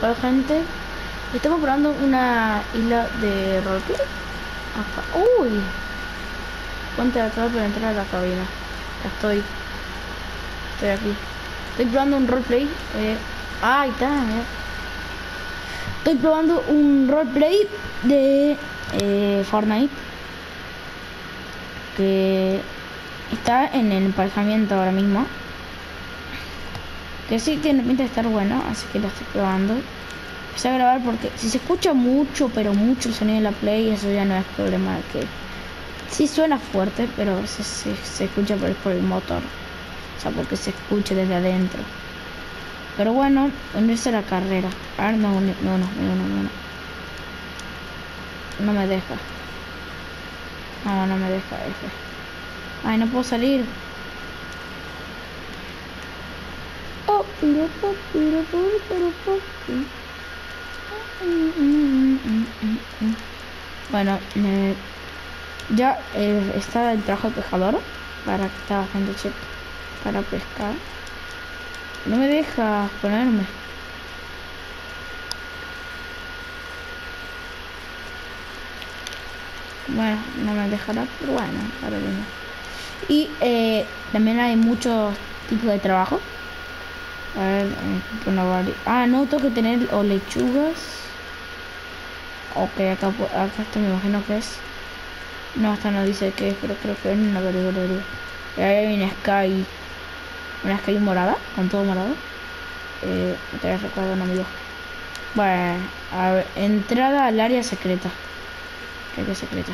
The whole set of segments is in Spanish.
Hola gente, estamos probando una isla de roleplay. Acá. Uy, ponte atrás para entrar a la cabina. Ya estoy aquí. Estoy probando un roleplay. Ahí está, mira. Estoy probando un roleplay de Fortnite que está en el emparejamiento ahora mismo. Que sí tiene pinta de estar bueno, así que lo estoy probando. Empecé a grabar porque si se escucha mucho, pero mucho el sonido de la play, eso ya no es problema. Que sí suena fuerte, pero se escucha por el motor. O sea, porque se escucha desde adentro. Pero bueno, unirse a la carrera. A ver, no. No me deja. No me deja, F. Ay, no puedo salir. Oh, pero. Bueno, ya está el trabajo de pescador. Para que está bastante check para pescar. No me deja ponerme. Bueno, no me dejará, pero bueno, ahora mismo. Y también hay muchos tipos de trabajo. A ver, no, tengo que tener o lechugas. Ok, acá esto me imagino que es. No, hasta no dice qué es, pero creo que es una verdulería. Y ahí hay una Sky morada, con todo morado. Te recuerdo un amigo. Bueno, a ver, entrada al área secreta. ¿Qué área secreta?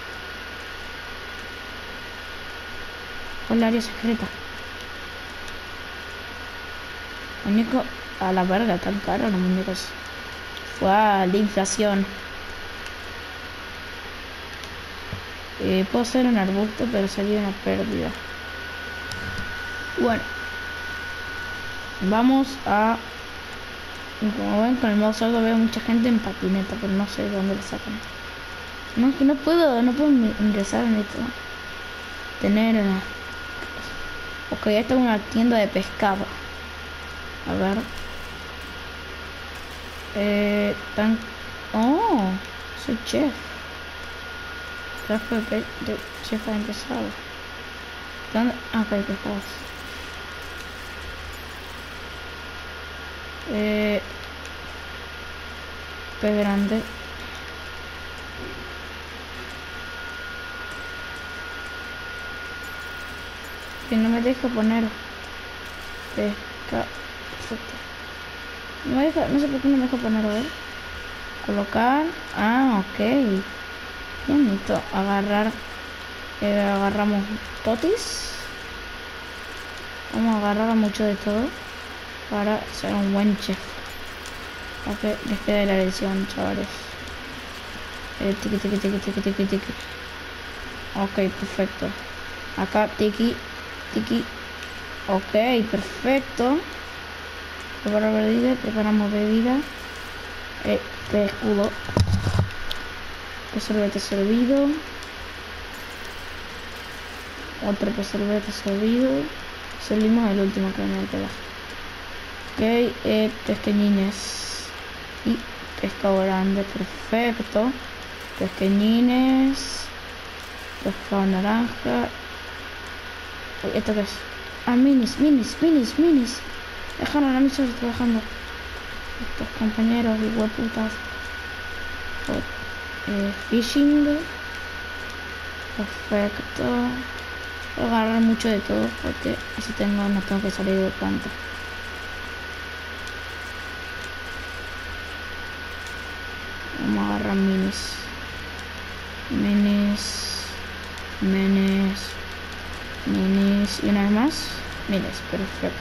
¿Cuál área secreta? Muñeco, a la verga, tan caro los muñecos. Fue a la inflación. Puedo ser un arbusto, pero sería una pérdida. Bueno, vamos a... Como ven, con el modo sordo veo mucha gente en patineta, pero no sé de dónde lo sacan. No, que no puedo ingresar en esto. Tener... Ok, esta es una tienda de pescado. A ver. Oh, soy chef. Trabajo de chef empezado. ¿Dónde? Ah, ok, pescados. Pez grande. Que no me deja poner pesca. Perfecto. No me deja, no sé por qué no me deja poner, a ver. Colocar. Ah, ok. Bien, necesito agarrar. Agarramos totis. Vamos a agarrar mucho de todo para ser un buen chef. Ok, les queda la lección, chavales. Tiki. Ok, perfecto. Acá, tiki. Ok, perfecto. Preparamos bebida. Escudo. Sorbete servido. Otro sorbete servido. Salimos el último que me queda. Ok, pesqueñines. Y pescado grande, perfecto. Pesqueñines. Pescado naranja. Uy, ¿esto qué es? Ah, minis. Dejaron a mí solo trabajando. Estos compañeros y hueputas. Fishing. Perfecto. Voy a agarrar mucho de todo porque así no tengo que salir de tanto. Vamos a agarrar minis. Y una vez más. Minis, perfecto.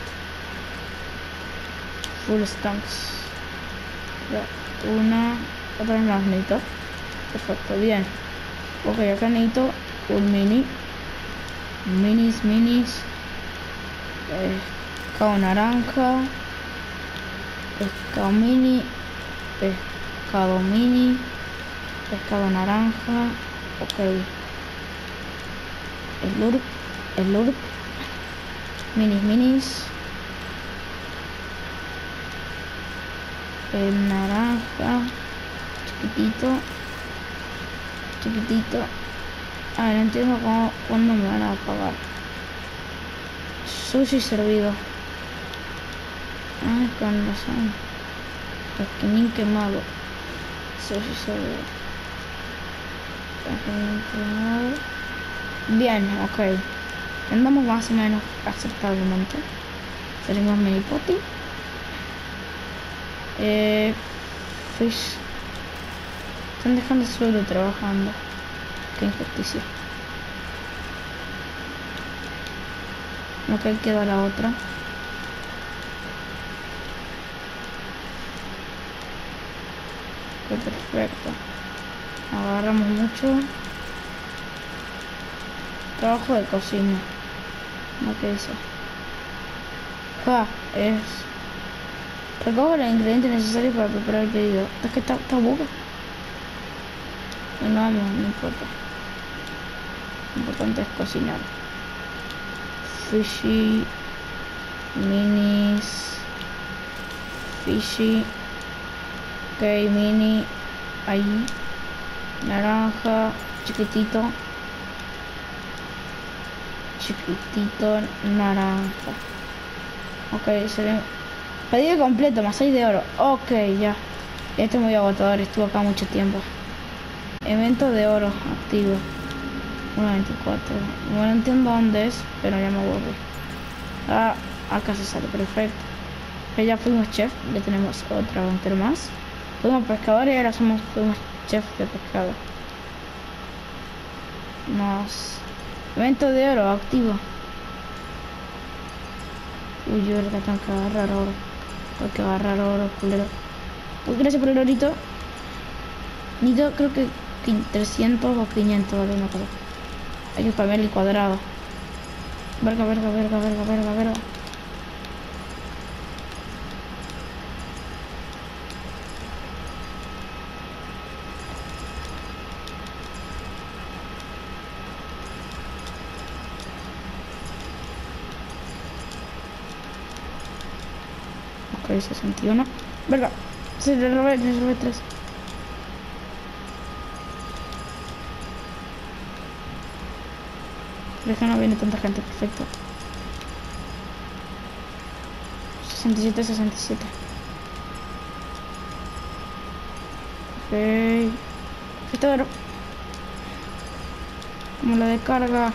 Full stunts. Otra vez más necesito. Perfecto, bien. Ok, acá necesito un minis. Pescado naranja. Pescado mini. Pescado naranja. Ok. El lurk. Minis. El naranja. Chiquitito. Chiquitito. A ver, no entiendo cuándo me van a pagar. Sushi servido. Ah, con razón. Tajín quemado. Sushi servido. Tajín quemado. Bien, ok. Andamos más o menos aceptablemente. Tenemos mini potty. Fish. Están dejando solo trabajando. Qué injusticia. Ok, queda la otra. Ok, perfecto. Agarramos mucho. Trabajo de cocina. ¿No qué dice? Es... Recojo los ingredientes necesarios para preparar el pedido. Es que está boca. Bueno, vamos, no importa. Lo importante es cocinar. Fishy. Minis. Fishy. Ok, mini. Ahí. Naranja. Chiquitito. Chiquitito. Naranja. Ok, se ve. Pedido completo, más 6 de oro. Ok, ya. Este es muy agotador, estuvo acá mucho tiempo. Evento de oro activo. 1.24. No entiendo dónde es, pero ya me aburrí. Ah, acá se sale, perfecto. Que ya fuimos chef, ya tenemos otra aventura más. Fuimos pescadores y ahora fuimos chef de pescado. Más. Evento de oro activo. Uy, yo creo que tengo que agarrar oro. Tengo que agarrar oro, culero. Pues gracias por el orito. Nido, creo que 300 o 500, vale, no acuerdo. Hay que cambiar el cuadrado. Verga. Ok, 61. Verga. Se le robé 3. Pero es que no viene tanta gente, perfecto. 67. Ok. Esto era como la de carga.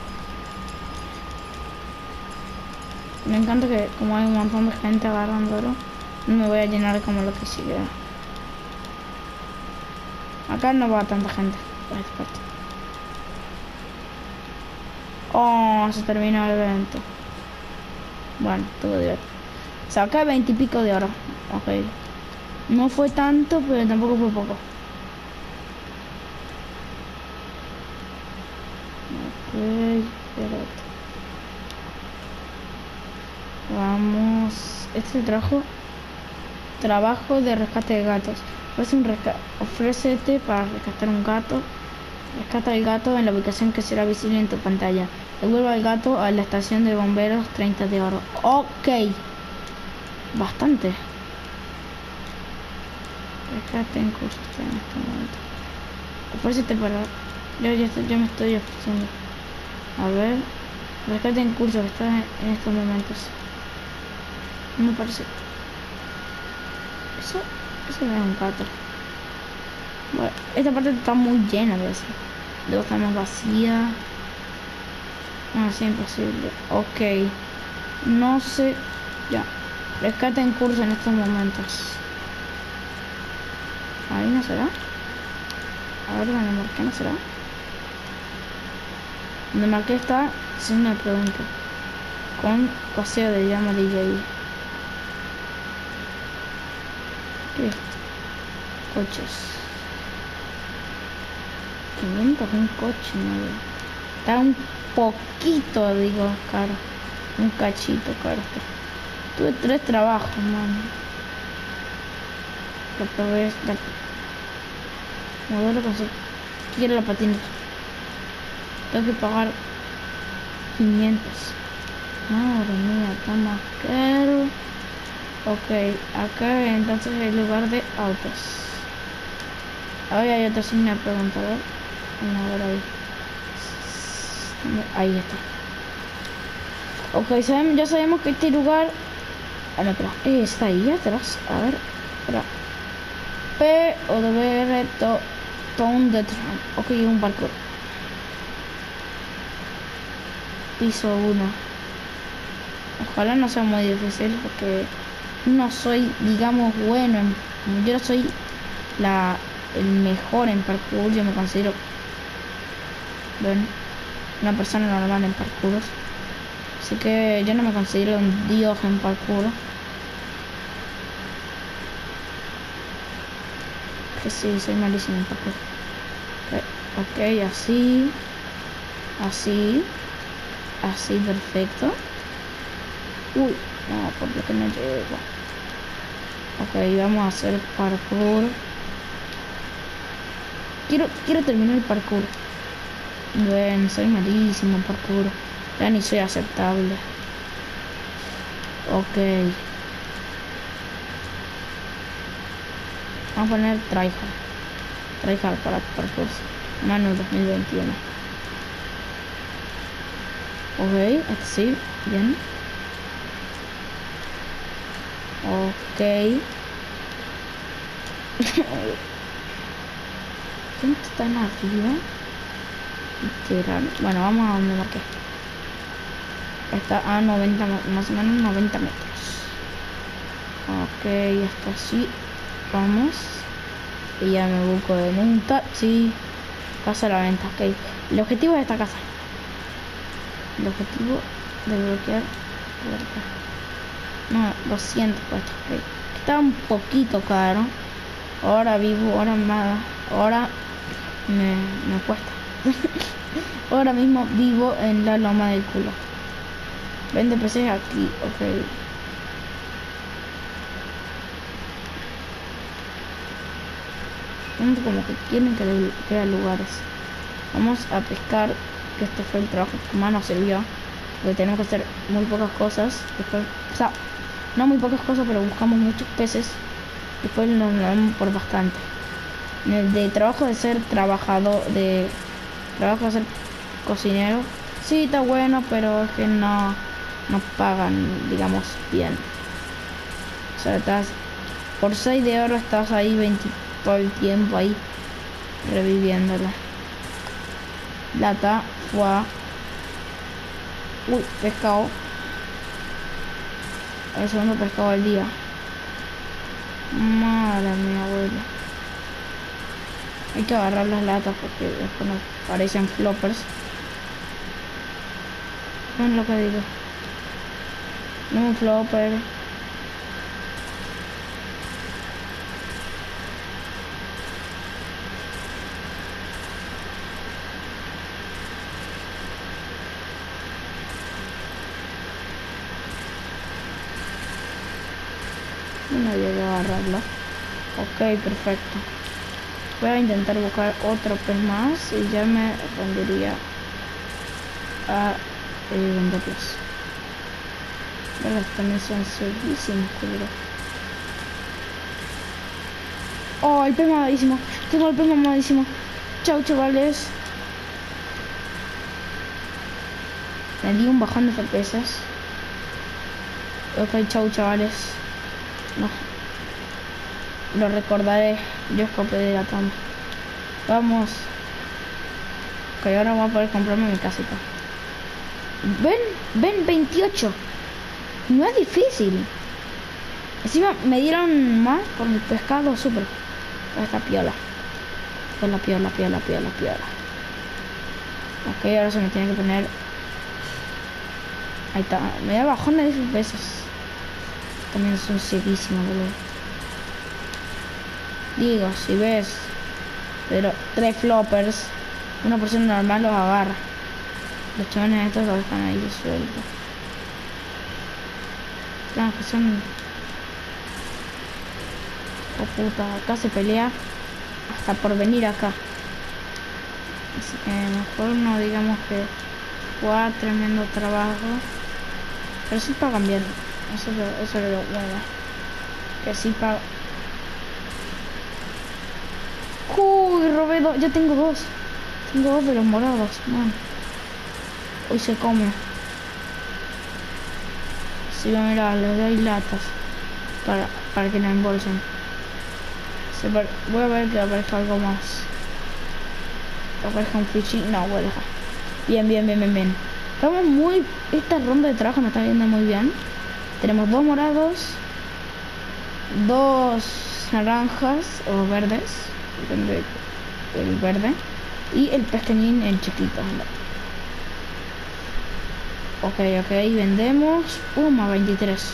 Me encanta que como hay un montón de gente agarrando oro, no me voy a llenar como lo que sigue. Acá no va tanta gente por esta parte. Oh, se terminó el evento. Bueno, estuvo divertido. Saca 20 y pico de oro. Ok. No fue tanto, pero tampoco fue poco. Ok, espérate. Vamos. Este es el trabajo de rescate de gatos. Ofrécete para rescatar un gato. Rescata el gato en la ubicación que será visible en tu pantalla. Devuelva al gato a la estación de bomberos, 30 de oro. Ok. Bastante. Rescate en curso en este momento. Ofrécete para... Yo me estoy ofreciendo. A ver. Rescate en curso que está en estos momentos. No me parece. Eso no es un gato. Bueno, esta parte está muy llena de eso. Luego está más vacía. No, es imposible. Ok. No sé. Ya. Rescate en curso en estos momentos. Ahí no será. A ver dónde marqué, no será. Donde marqué está, si me pregunto. Con paseo de llama DJ. ¿Qué es esto? Coches. 500 un coche nuevo. Está un poquito, digo, caro. Un cachito caro está. Tuve 3 trabajos, mano. Lo probé. Modelo con su... Quiero la patineta. Tengo que pagar 500. Madre mía, está más caro. Ok, acá entonces es el lugar de autos. Ahora hay otro signo de pregunta, a ver. Vamos a ver ahí. Ahí está. Ok, ya sabemos que este lugar... Ah, no, espera. Está ahí atrás. A ver. Espera. P o W Town de Tram. Ok, un parkour. Piso 1. Ojalá no sea muy difícil porque no soy, digamos, bueno yo no soy el mejor en parkour. Yo me considero, bueno, una persona normal en parkour. Así que yo no me considero un dios en parkour. Que sí, soy malísimo en parkour. Ok, así. Así. Así, perfecto. Uy, no, por lo que no llego. Ok, vamos a hacer parkour. Quiero terminar el parkour. Bueno, soy malísimo en parkour. Ya ni soy aceptable. Ok. Vamos a poner tryhard. Tryhard para parkour. Manu 2021. Ok, así, bien. Ok. ¿Quién está en arriba? Literal. Bueno, vamos a donde marqué. Está a 90, más o menos 90 metros. Ok, hasta así. Vamos. Y ya me busco en un taxi. Casa a la venta, ok. El objetivo de esta casa. El objetivo de bloquear. No, 200 puestos, ok. Está un poquito caro. Ahora me cuesta. Ahora mismo vivo en la loma del culo. Vende PCs aquí, ok. Como que quieren que desbloquee lugares. Vamos a pescar, que este fue el trabajo que más nos sirvió. Porque tenemos que hacer muy pocas cosas. Después, o sea, no muy pocas cosas, pero buscamos muchos peces. Después nos damos por bastante. En el de trabajo de ser trabajador, de trabajo de ser cocinero, sí está bueno, pero es que no pagan, digamos, bien. O sea, por 6 de oro estás ahí 20 todo el tiempo ahí reviviéndola. Lata, fue. Uy, pescado. El segundo pescado del día. Madre mía, abuela. Hay que agarrar las latas porque después nos parecen floppers. No es lo que digo. No es un flopper. No llegué a agarrarlo. Ok, perfecto. Voy a intentar buscar otro pez más y ya me rendiría a venderlos. Pero también son seguísimos, culero. Oh, el pez mamadísimo. Tengo el pez mamadísimo. Chau, chavales. Me di un bajón de FPS. Ok, chau, chavales. No. Lo recordaré. Yo escapé de la toma. Vamos. Ok, ahora voy a poder comprarme mi casita. Ven 28. No es difícil. Encima me dieron más por el pescado súper. Esta piola. Piola. Ok, ahora se me tiene que poner. Ahí está. Me da bajón de 10 pesos. También son seguísimos, boludo. Digo, si ves. Pero 3 floppers. Una persona normal los agarra. Los chavales estos los dejan ahí sueltos. Claro que son. Oh puta, acá se pelea hasta por venir acá. Así que mejor no digamos que fue tremendo trabajo. Pero sí pagan bien. Eso es lo bueno. Que sí paga. Uy, robé dos. Ya tengo dos. Tengo dos de los morados, man. Hoy se come. Sí, mira, les doy latas. Para que la embolsen. Voy a ver que aparezca algo más. Que aparezca un fishing. No, voy a dejar. Bien, bien, bien, bien, bien. Estamos muy... Esta ronda de trabajo nos está viendo muy bien. Tenemos dos morados. Dos naranjas o verdes. Depende del verde. Y el pesqueñín en chiquito. Ok, ok, vendemos. Más 23.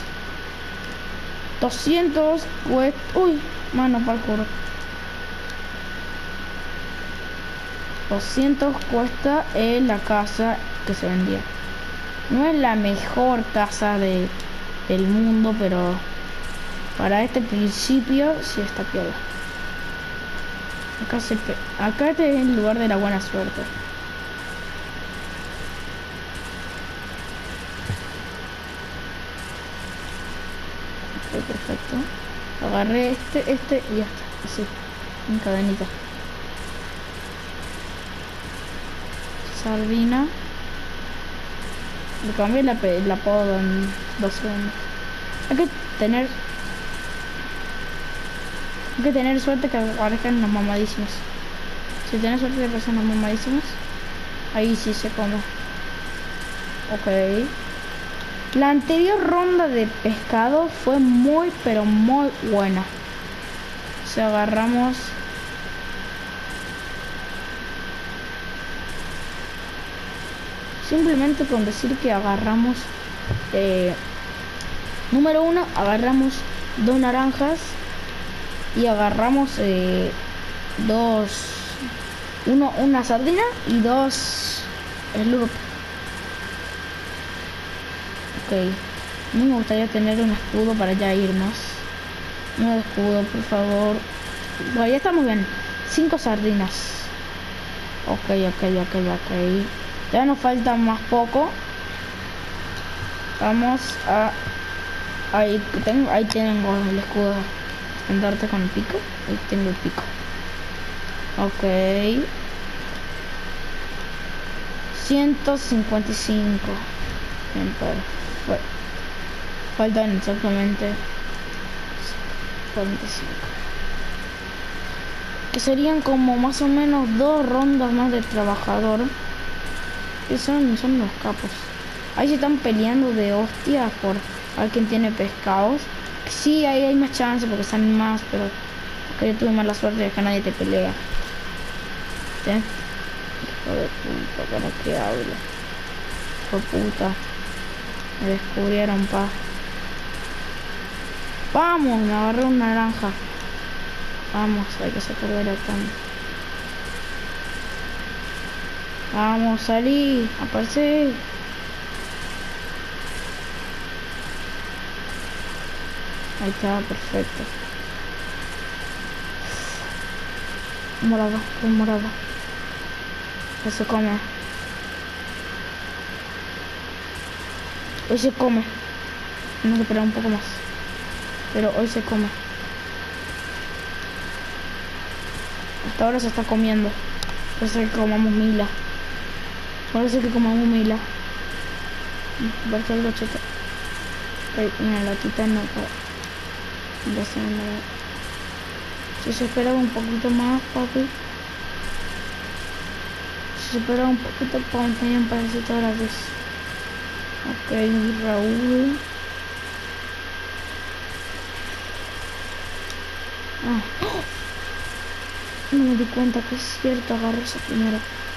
200 cuesta. Uy, mano parkour. 200 cuesta en la casa que se vendía. No es la mejor casa del mundo, pero para este principio sí está piola. Acá este es el lugar de la buena suerte. Ok, perfecto. Agarré este y ya está. Así, en cadenita. Sardina. Le cambié el apodo en 2 segundos. Hay que tener suerte que aparezcan los mamadísimos. Si tienes suerte de que aparezcan los mamadísimos, ahí sí se come. Ok. La anterior ronda de pescado fue muy, pero muy buena. O sea, agarramos... Simplemente con decir que agarramos... número 1, agarramos 2 naranjas. Y agarramos una sardina y 2 slurp. Ok. A mí me gustaría tener un escudo para ya irnos. Un escudo, por favor. Bueno, ya estamos bien. 5 sardinas. Ok. Ya nos falta más poco. Vamos a... Ahí tengo el escudo. Andarte con el pico. Ahí tengo el pico. Ok. 155. Bien, perfecto. Faltan exactamente 45. Que serían como más o menos 2 rondas más de trabajador. Que son los capos. Ahí se están peleando de hostias por a ver quién tiene pescados. Sí, ahí hay más chance porque salen más, pero porque yo tuve mala suerte de que nadie te pelea. ¿Sí? Hijo de puta, para que hable. Hijo de puta. Me descubrieron, pa. Vamos, me agarré una naranja. Vamos, hay que sacar de la tanda. Vamos, salí, aparece. Ahí está, perfecto. Morado, un morado. Que se come. Hoy se come. Tenemos que esperar un poco más. Pero hoy se come. Hasta ahora se está comiendo. Parece que comamos mila. Parece que comamos mila. Parece algo cheto. Mira, la latita no. Si se esperaba un poquito más, papi. Si se esperaba un poquito, también parece todas las veces. Ok, Raúl. No me di cuenta que es cierto, agarré esa primera.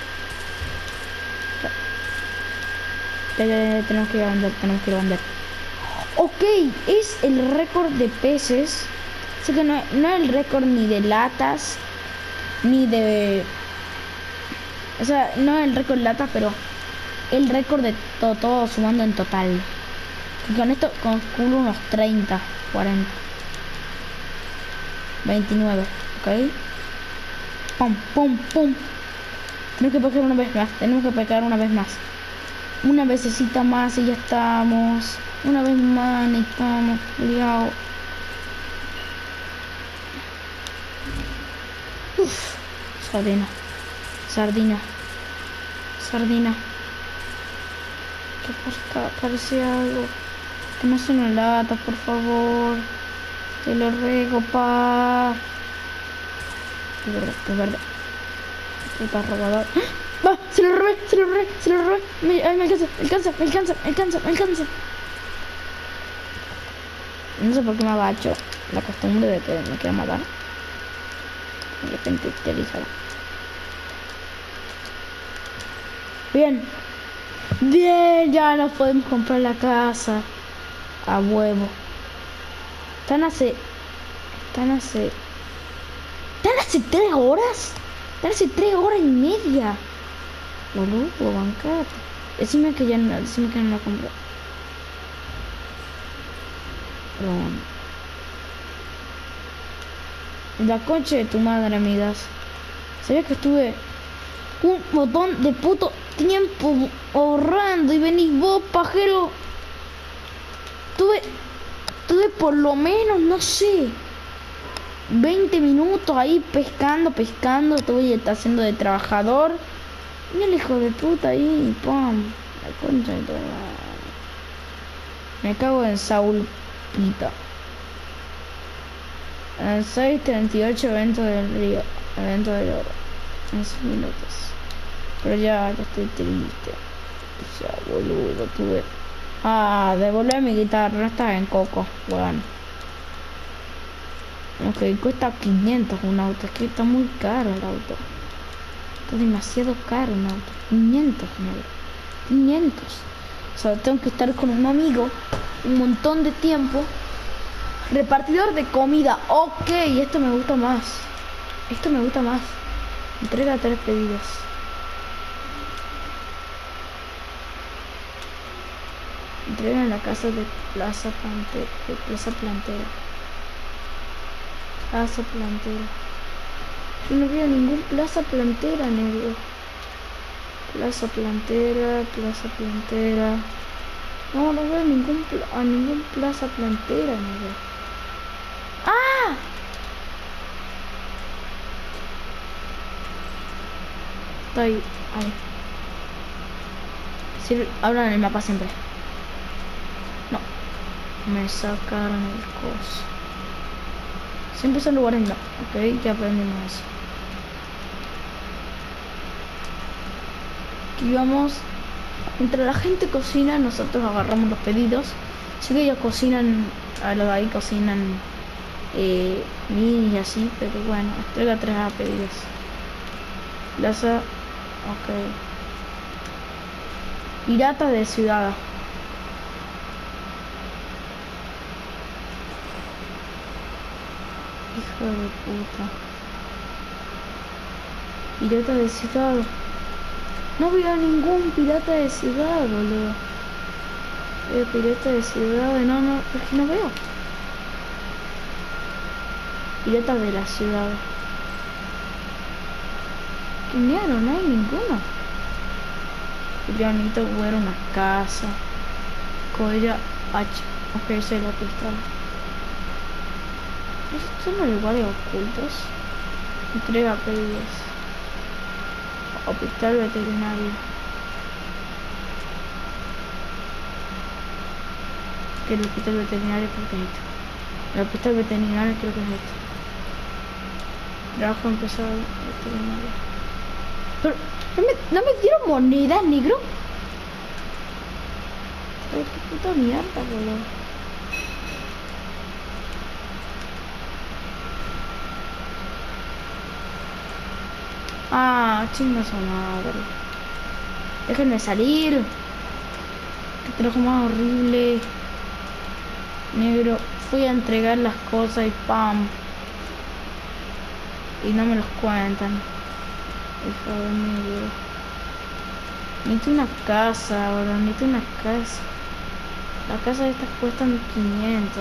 Ya, tenemos que ir a vender, Ok, es el récord de peces. Sé que no es el récord ni de latas, ni de... O sea, no es el récord de latas, pero el récord de todo sumando en total. Y con esto calculo unos 30, 40, 29, ok. Pum, pum, pum. Tenemos que pecar una vez más. Una vecesita más y ya estamos. Una vez más necesitamos, cuidado. Uf, sardina. Sardina. Sardina. Que por acá aparece algo. Que no sea una lata, por favor. Te lo ruego, pa. De verdad. Puta robador. ¡Va! ¡Se lo robé! ¡Se lo robé! ¡Se lo robé! Ay, me alcanza. No sé por qué me agacho. La costumbre de que me quiera matar. De repente te alisará. Bien. Bien, ya nos podemos comprar la casa. A huevo. Están hace 3 horas. Están hace 3 horas y media. Boludo, bancate. Decime que no la compré. Pero bueno. La concha de tu madre, amigas. ¿Sabías que estuve un montón de puto tiempo ahorrando y venís vos, pajero? Tuve por lo menos, no sé, 20 minutos ahí pescando, estuve haciendo de trabajador. Y el hijo de puta ahí, pam, la concha de toda. Me cago en Saúl Pita. En 6:38 evento del río, evento del oro. En 6 minutos. Pero ya estoy triste. O sea, boludo, tuve. Devolver mi guitarra, no estaba en coco, bueno. Ok, cuesta 500 un auto, es que está muy caro el auto. Está demasiado caro un auto. 500, negro. 500. O sea, tengo que estar con un amigo un montón de tiempo. Repartidor de comida, ok, esto me gusta más. Entrega 3 pedidos. Entrega en la casa de Plaza Plantera. Yo no veo ningún Plaza Plantera, negro. Plaza Plantera. No veo ningún Plaza Plantera, negro. ¡Ah! Está ahí. Sí, hablan en el mapa siempre. No. Me sacaron el coso. Siempre son lugares no. Ok, ya aprendimos eso. Aquí vamos. Mientras la gente cocina, nosotros agarramos los pedidos. Sé que ellos cocinan, a los de ahí cocinan mini y así, pero bueno, entrega 3 a pedidos. Plaza, ok. Pirata de ciudad. Hijo de puta. Pirata de ciudad. No veo ningún pirata de ciudad, boludo. Pirata de ciudad, no, es que no veo. Pirata de la ciudad. ¿Qué mierda? No hay ninguno. Yo necesito ver una casa. Colla H. Ok, soy la pistola. Estos son los lugares ocultos. Entrega pedidos. Hospital veterinario. Que el hospital veterinario creo que es esto. El hospital veterinario creo que es esto. Trabajo empezado veterinario. Pero no me dieron monedas, negro. Ay, qué puta mierda, boludo. Chinga su madre. Déjenme salir. Qué trabajo más horrible. Negro. Fui a entregar las cosas y ¡pam! Y no me los cuentan. Hijo de negro. Necesito una casa, ahora. Necesito una casa. Las casas de estas cuestan 500.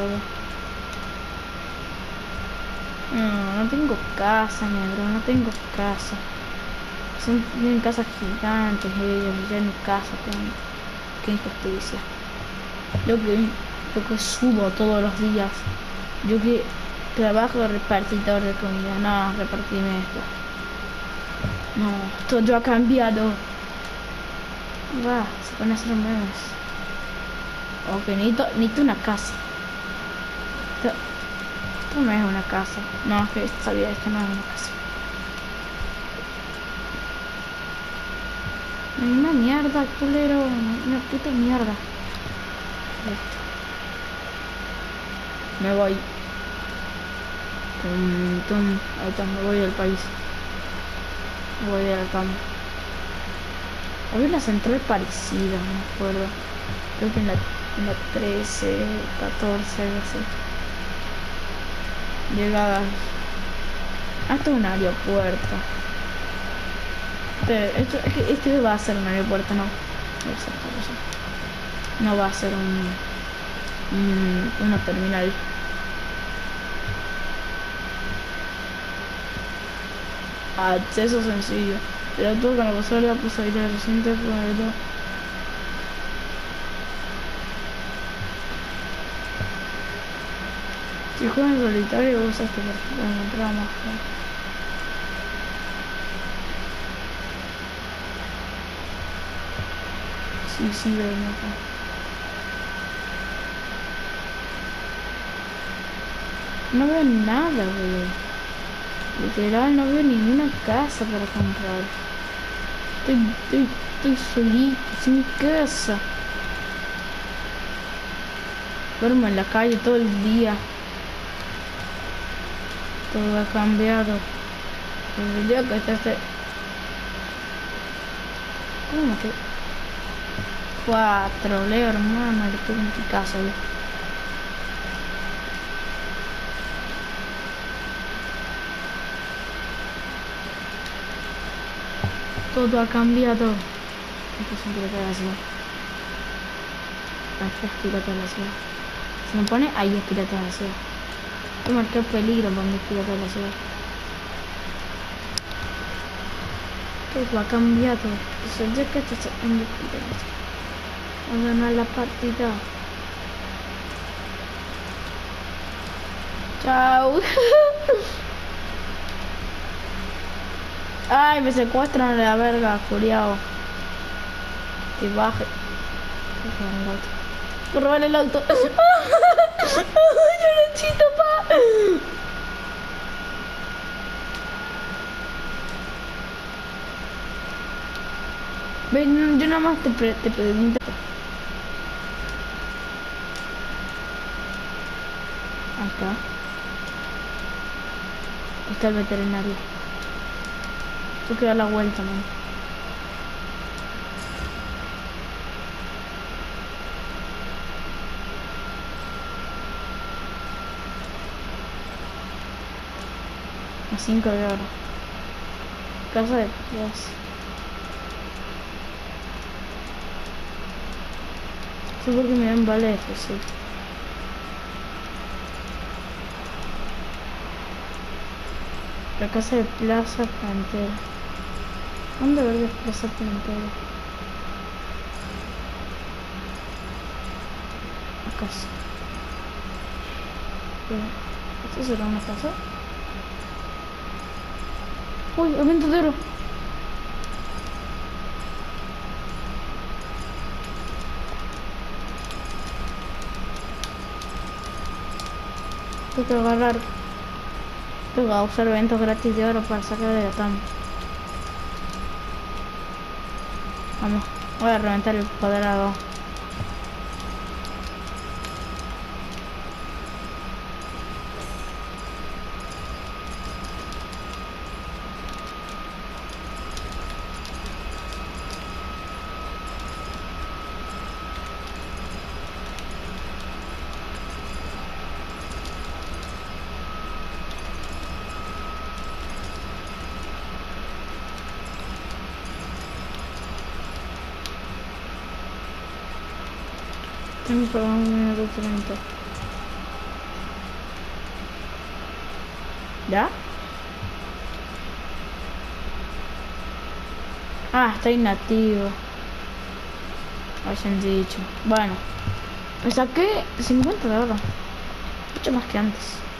No tengo casa, negro. No tengo casa. Tienen casas gigantes ellos, yo en mi casa tengo. Qué injusticia. Lo que subo todos los días. Yo que Trabajo repartidor de comida. No, repartirme esto. No, todo ha cambiado. Va, se van a hacer memes. Ok, necesito una casa. Esto no es una casa. No, es que sabía, esto no es una casa. Una mierda, culero. Una puta mierda. Listo. Me voy. Ahí está, me voy del país. Me voy de la cama. Había una central parecida, no me acuerdo. Creo que en la 13, 14, algo así. Llegadas hasta un aeropuerto. Este va a ser un aeropuerto, no. No va a ser una terminal. Acceso sencillo. Pero todo con la posibilidad de reciente ponerlo. Si juegas en solitario usas tu perfil para encontrar más. Sí, veo el mapa. No veo nada, boludo. Literal, no veo ninguna casa para comprar. Estoy solito, sin casa. Duermo en la calle todo el día. Todo ha cambiado. Desde el día que estás... ¿Cómo que? 4, Leo, hermano, le tuve en tu casa, yo. Todo ha cambiado. Esto es un pirata de la ciudad. Este es pirata de la ciudad. Se me pone ahí es pirata de la ciudad. Voy a marcar peligro para mí, pirata de la ciudad. Todo ha cambiado. Eso ya que estás en el pirata. A ganar la partida. Chao. Ay, me secuestran de la verga, curiao. Que baje. Por robar el auto. Yo necesito pa. Ven, yo nada más te pregunto. Ahí está. Ahí está el veterinario. Tengo que dar la vuelta, man. A 5 de oro. Casa de pies. Eso porque me dan vale eso, sí. La casa de Plaza Plantera. ¿Dónde verga es Plaza Plantera? La casa. ¿Esto será una casa? Uy, aventadero. Tengo que agarrar. Tengo que usar eventos gratis de oro para sacar de la TAM. Vamos, voy a reventar el cuadrado. Tengo que pagar un minuto 30. ¿Ya? Ah, está inactivo. Hayan dicho. Bueno, me saqué 50 de oro. Mucho más que antes.